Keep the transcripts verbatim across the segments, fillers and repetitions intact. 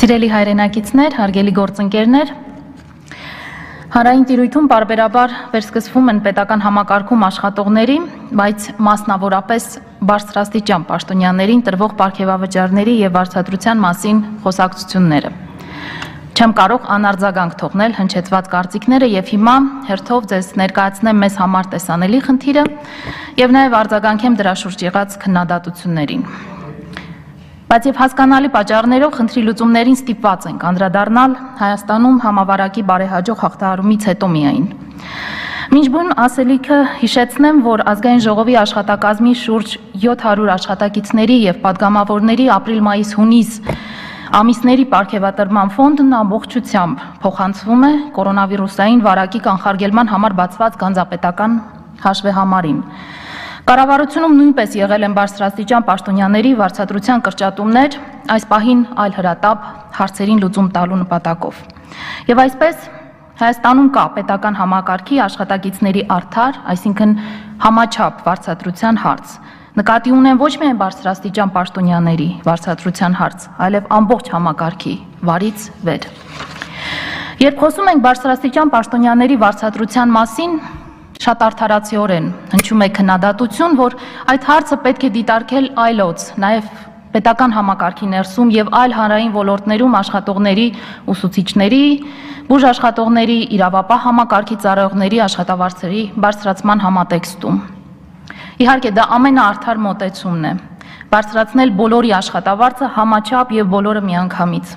Սիրելի հայրենակիցներ, հարգելի գործընկերներ, հանրային տիրույթում պարբերաբար վերսկսվում են պետական համակարգում աշխատողների, բայց մասնավորապես բարձրաստիճան պաշտոնյաներին տրվող պարգևավճարների եւ վարձատրության մասին խոսակցությունները։ Չեմ կարող անարձագանք թողնել հնչեցված կարծիքները եւ հիմա հերթով ձեզ ներկայացնեմ մեզ համար տեսանելի խնդիրը եւ նաեւ արձագանքեմ դրա շուրջ եղած քննադատություններին։ Բայց եւ հասկանալի պատճառներով խնդրի լուծումներին ստիպված ենք անդրադառնալ Հայաստանում համավարակի բարեհաջող հաղթահարումից հետո միայն։ Մինչբուն ասելիքը հիշեցնեմ, որ ազգային ժողովի աշխատակազմի շուրջ յոթ հարյուր աշխատակիցների եւ падգամավորների ապրիլ-մայիս-հունիս ամիսների պարգևատրման ֆոնդն ամբողջությամբ փոխանցվում է կորոնավիրուսային վարակի կանխարգելման համար բացված գանձապետական հաշվեհամարին։ Կառավարությունում նույնպես եղել են բարձրաստիճան պաշտոնյաների վարձատրության կրճատումներ, այս պահին այլ հրատապ հարցերին լուծում տալու նպատակով։ Եվ այսպես Հայաստանում կա պետական համակարգի աշխատակիցների արդար, այսինքն համաչափ վարձատրության հարց։ Նկատի ունեն ոչ միայն բարձրաստիճան պաշտոնյաների վարձատրության հարց, այլև ամբողջ համակարգի վարից վեր։ Երբ խոսում ենք բարձրաստիճան պաշտոնյաների վարձատրության մասին, շատ արդարացիորեն հնչում է քննադատություն, որ այդ հարցը պետք է դիտարկել այլոց, նաև պետական համակարգի ներսում եւ այլ հանրային ոլորտներում աշխատողների, ուսուցիչների, բուժաշխատողների, իրավապահ համակարգի ծառայողների աշխատավարձերի բարձրացման համատեքստում։ Իհարկե դա ամենաարդար մոտեցումն է, բարձրացնել բոլորի աշխատավարձը համաչափ եւ բոլորը միանգամից։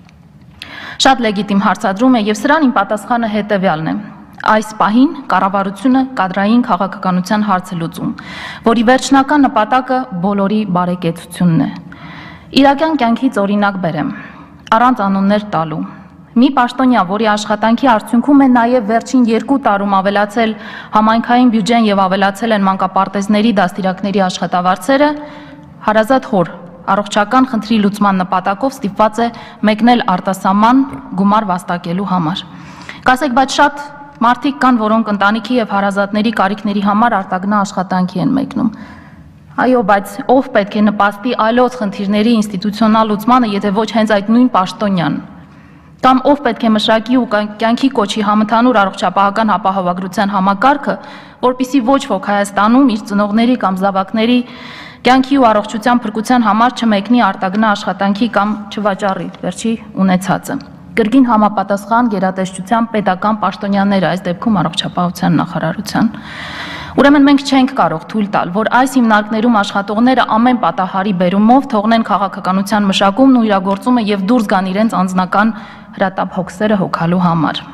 Շատ լեգիտիմ հարցադրում է եւ սրան իմ պատասխանը հետեւյալն է։ Այս պահին կառավարությունը կադրային քաղաքականության հարց է լուծում, որի վերջնական նպատակը բոլորի բարեկեցությունն է։ Իրական կյանքից օրինակ բերեմ, առանց անուններ տալու։ Մի պաշտոնյա, որի աշխատանքի արդյունքում է նաև վերջին երկու տարում ավելացել համայնքային բյուջեն եւ ավելացել են մանկապարտեզների դաստիարակների աշխատավարձերը, հարազատ հոր առողջական խնդրի լուծման նպատակով ստիպված է մեկնել արտասահման գումար վաստակելու համար։ Կասեք, բայց շատ մարդիկ կան, որոնք ընտանիքի եւ հարազատների կարիքների համար արտագնա աշխատանքի են մեկնում։ Այո, բայց ով պետք է նպաստի այլոց խնդիրների ինստիտուցիոնալ լուծմանը, եթե ոչ հենց այդ նույն պաշտոնյան։ Կամ ով պետք է մշակի ու կյանքի կոչի համընդհանուր առողջապահական ապահովագրության համակարգը, որպիսի ոչ ոք Հայաստանում իր ծնողների կամ զավակների կյանքի ու առողջության փրկության համար չմեկնի արտագնա աշխատանքի կամ չվաճառի վերջի ունեցածը։ Կրկին համապատասխան գերատեսչության պետական պաշտոնյաները, այս դեպքում առողջապահության նախարարության։ Ուրեմն մենք չենք կարող թույլ տալ, որ այս հիմնարկներում աշխատողները ամեն պատահարի բերումով թողնեն քաղաքականության մշակումն ու իրագործումը եւ դուրս գան իրենց անձնական հրատապ հոգսերը հոգալու համար։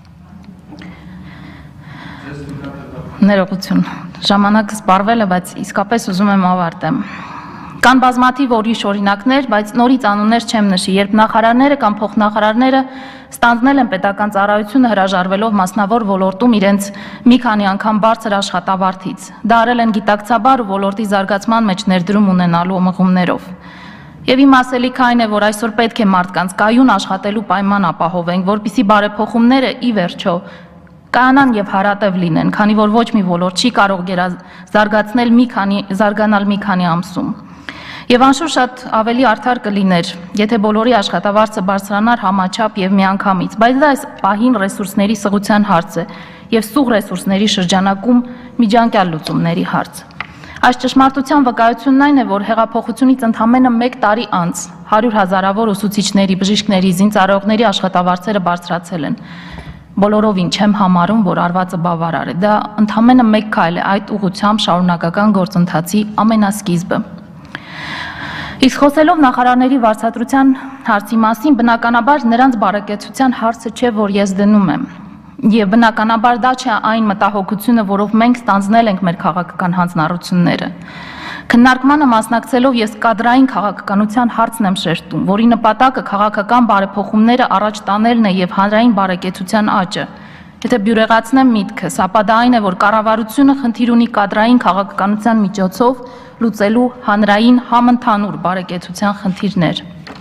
Ներողություն, ժամանակը սպառվել է, բայց իսկապես ուզում եմ ավարտեմ։ Կան բազմաթիվ ուրիշ օրինակներ, բայց նորից անուններ չեմ նշի, երբ նախարարները կամ փոխնախարարները ստանձնել են պետական ծառայությունը հրաժարվելով մասնավոր ոլորտում իրենց մի քանի անգամ բարձր աշխատավարձից, դա արել են գիտակցաբար ու ոլորտի զարգացման մեջ ներդրում ունենալու մղումներով։ Եվ իմ ասելիքը այն է, որ այսօր պետք է մարդկանց կայուն աշխատելու պայման ապահովենք, որպեսզի բարեփոխումները ի վերջո կանան եւ հարատև լինեն, քանի որ ոչ մի ոլորտ չի կարող զարգացնել մի քանի զարգանալ մի քանի ամսում։ Եվ անշուշտ շատ ավելի արդար կլիներ, եթե բոլորի աշխատավարձը բարձրանար համաչափ եւ միանգամից, բայց դա այս պահին ռեսուրսների սղության հարց է եւ սուղ ռեսուրսների շրջանակում միջանկյալ լուծումների հարց։ Այս ճշմարտության վկայությունն այն է, որ հեղափոխությունից ընդամենը մեկ տարի անց հարյուր հազարավոր ուսուցիչների, բժիշկների, զինծառայողների աշխատավարձերը բարձրացել են։ Բոլորովին չեմ համարում, որ արվածը բավարար է։ Դա ընդամենը մեկ քայլ է այդ ուղղությամբ շարունակական գործընթացի ամենասկիզբը։ Իսկ խոսելով նախարարների վարձատրության հարցի մասին, բնականաբար նրանց բարեկեցության հարցը չէ, որ ես դնում եմ։ Եվ բնականաբար դա չէ այն մտահոգությունը, որով մենք ստանձնել ենք մեր քաղաքական հանձնառությունները։ Քննարկմանը մասնակցելով ես կադրային քաղաքականության հարցն եմ շեշտում, որի նպատակը քաղաքական բարեփոխումները առաջ տանելն է եւ հանրային բարեկեցության աճը։ Եթե բյուրեղացնեմ միտքս, ապա դա այն է, որ կառավարությունը խնդիր ունի կադրային քաղաքականության միջոցով լուծելու հանրային համընդհանուր բարեկեցության խնդիրներ։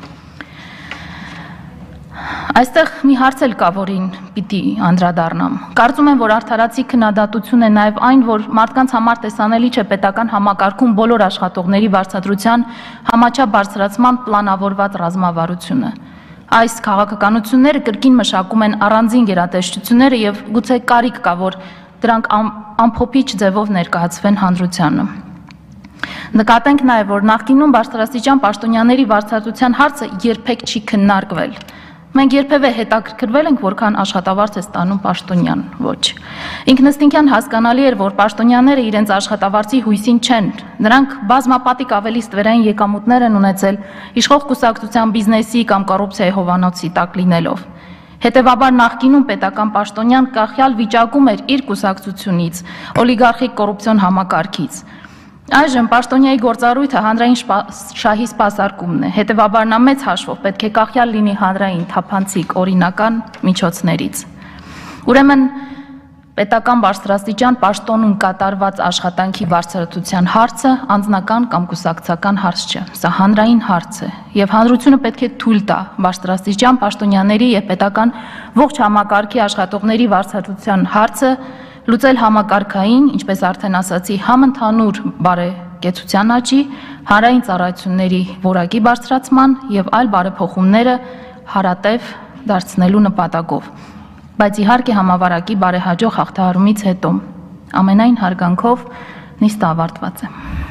Այստեղ մի հարց էլ կա, որին պիտի անդրադառնամ։ Կարծում եմ, որ արդարացի քննադատություն է նաև այն, որ մարդկանց համար տեսանելի չէ պետական համակարգում բոլոր աշխատողների վարձատրության համաչափ բարձրացման պլանավորված ռազմավարությունը։ Այս քաղաքականությունները կրկին մշակում են առանձին գերատեսչությունները եւ գուցե կարիք կա, որ դրանք ամփոփիչ ձևով ներկայացվեն հանրությանը։ Նկատենք նաեւ, որ նախկինում բարձրաստիճան պաշտոնյաների վարձատրության հարցը երբեք չի քննարկվել։ Մենք երբևէ հետաքրքրվել ենք, որքան աշխատավարձ է ստանում պաշտոնյան, ոչ։ Ինքնըստինքյան հասկանալի էր, որ պաշտոնյաները իրենց աշխատավարձի հույսին չեն։ Նրանք բազմապատիկ ավելի ստվերային եկամուտներ են ունեցել իշխող կուսակցության բիզնեսի կամ կոռուպցիայի հովանոցի տակ լինելով։ Հետևաբար նախկինում պետական պաշտոնյան կախյալ վիճակում էր իր կուսակցությունից, օլիգարխիկ կոռուպցիոն համակարգից։ Այժմ պաշտոնյայի գործառույթը հանրային շահի սպասարկումն է, հետևաբար նա մեծ հաշվով պետք է կախյալ լինի հանրային թափանցիկ օրինական միջոցներից։ Ուրեմն պետական բարձրաստիճան պաշտոնում կատարված աշխատանքի բարձրացության հարցը անձնական կամ կուսակցական հարց չէ, սա հանրային հարց է, եւ հանրությունը պետք է թույլ տա բարձրաստիճան պաշտոնյաների եւ պետական ողջ համակարգի աշխատողների բարձրացության հարցը լուծել համակարգային, ինչպես արդեն ասացի, համընդհանուր բարեկեցության աճի, հանրային ծառայությունների որակի բարձրացման եւ այլ բարեփոխումները հարատև դարձնելու նպատակով։ Բայց իհարկե համավարակի բարեհաջող հաղթահարումից հետո ամենայն հարգանքով նիստը ավարտված է։